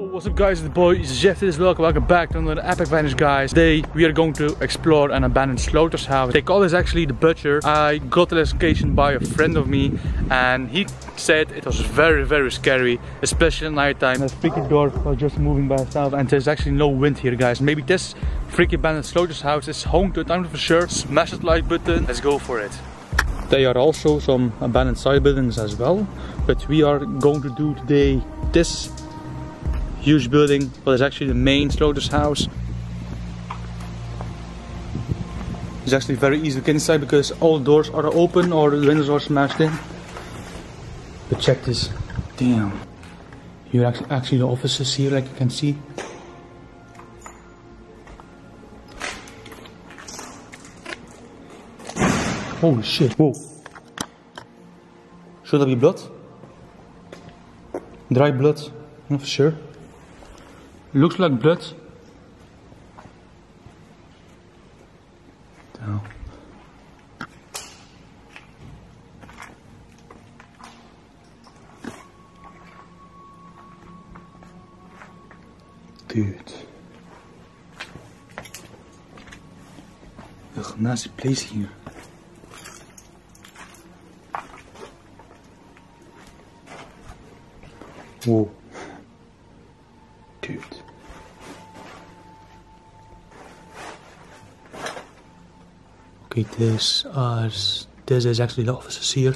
What's up guys, it's the boy Jeff. Welcome back to another Epic Vanish, guys. Today we are going to explore an abandoned slaughterhouse. They call this actually the Butcher. I got this location by a friend of me and he said it was very scary, especially at night time. The freaky door was just moving by itself and there's actually no wind here, guys. Maybe this freaky abandoned slaughterhouse is home to it, I'm not for sure. Smash that like button, let's go for it. There are also some abandoned side buildings as well, but we are going to do today this huge building, but it's actually the main slaughterhouse. It's actually very easy to get inside because all the doors are open or the windows are smashed in. But check this, damn. Here actually the offices here, like you can see. Holy shit, whoa. Should that be blood? Dry blood, I'm not for sure. Looks like blood. Oh. Dude. Ugh, nasty place here. Whoa. Dude. Okay, this is actually the offices here.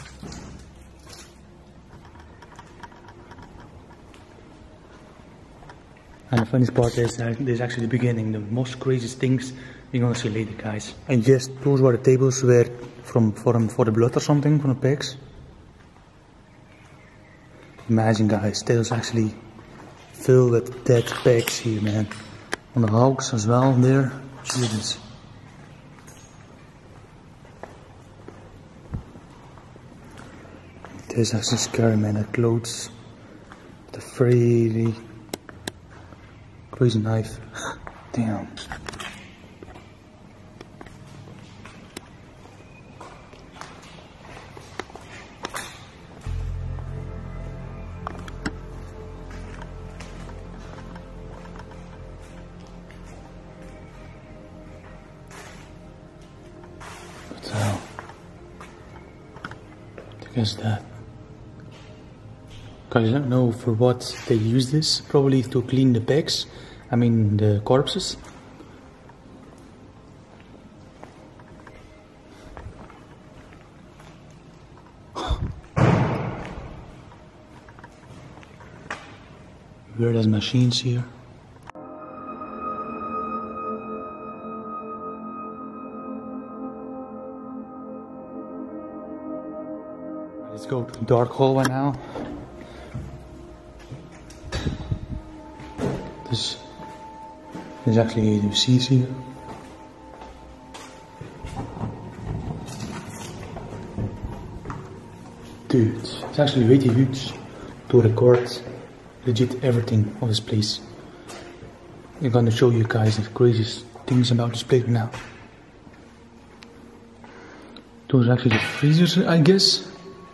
And the funniest part is that this is actually the beginning, the most craziest things you're gonna see later, guys. And yes, those were the tables where for the blood or something from the pigs. Imagine, guys, this is actually filled with dead pigs here, man. On the hogs as well there. Jesus. This is actually scary, man. The clothes, the really crazy knife. Damn. What the hell? I guess that. Guys, I don't know for what they use this. Probably to clean the pigs. I mean the corpses. Weird as machines here. Let's go to the dark hallway now. This is actually the seats here. Dude, it's actually way too huge to record legit everything of this place. I'm gonna show you guys the craziest things about this place now. Those are actually the freezers, I guess.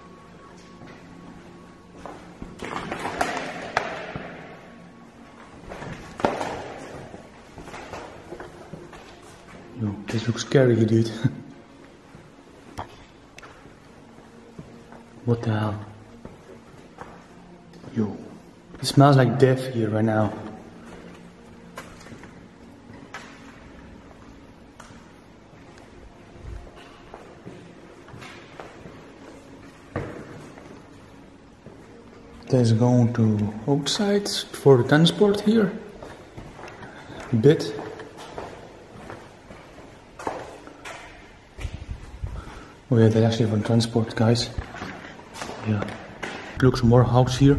Yo, this looks scary, dude. What the hell? Yo, it smells like death here right now. Let's go to outside for the transport here. A bit. Oh yeah, that's actually for transport, guys. Yeah. Looks more house here.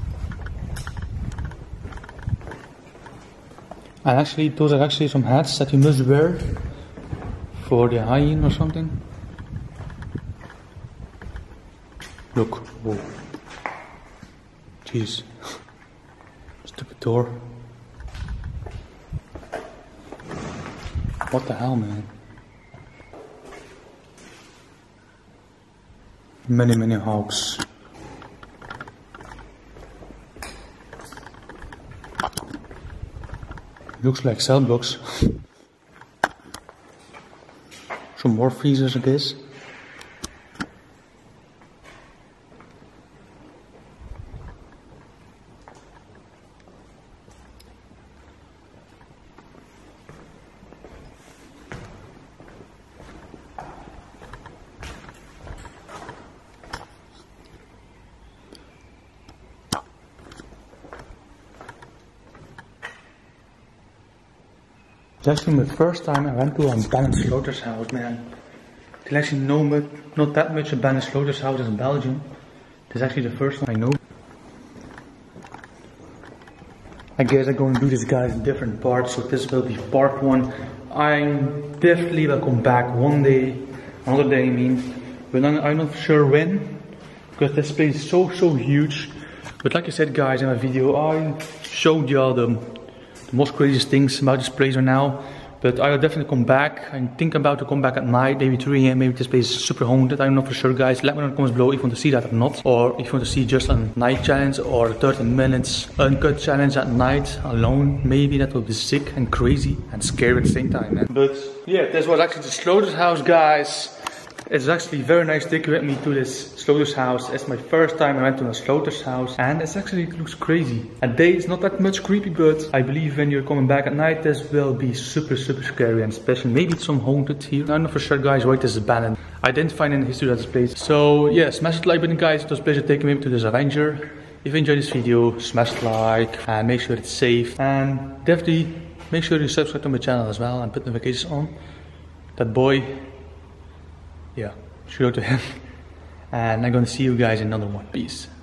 And actually, those are actually some hats that you must wear for the hygiene or something. Look, whoa. Jeez. Stupid door. What the hell, man? Many hogs. Looks like cell blocks. Some more freezers, I guess. It's actually my first time I went to an abandoned slaughterhouse, man. There's actually not that much abandoned slaughterhouses in Belgium. This is actually the first one I know. I guess I'm going to do this guys in different parts, so this will be part 1. I definitely will come back one day, another day I mean, but I'm not sure when, because this place is so huge. But like I said guys in my video, I showed y'all the most craziest things about this place right now. But I will definitely come back. I think I'm about to come back at night, maybe 3 AM. Maybe this place is super haunted. I don't know for sure, guys. Let me know in the comments below if you want to see that or not. Or if you want to see just a night challenge or a 30 minutes uncut challenge at night alone. Maybe that will be sick and crazy and scary at the same time, man. But yeah, this was actually the slaughterhouse, guys. It's actually very nice taking with me to this slaughterhouse. It's my first time I went to a slaughterhouse, and it looks crazy. At day it's not that much creepy, but I believe when you're coming back at night this will be super scary, and especially maybe some haunted here. I'm not for sure guys why this is abandoned. I didn't find any history of this place. So yeah, smash the like button guys. It was a pleasure taking me to this adventure. If you enjoyed this video, smash the like and make sure it's safe, and definitely make sure you subscribe to my channel as well and put notifications on. That boy, yeah, shout out to him. And I'm gonna see you guys in another one. Peace.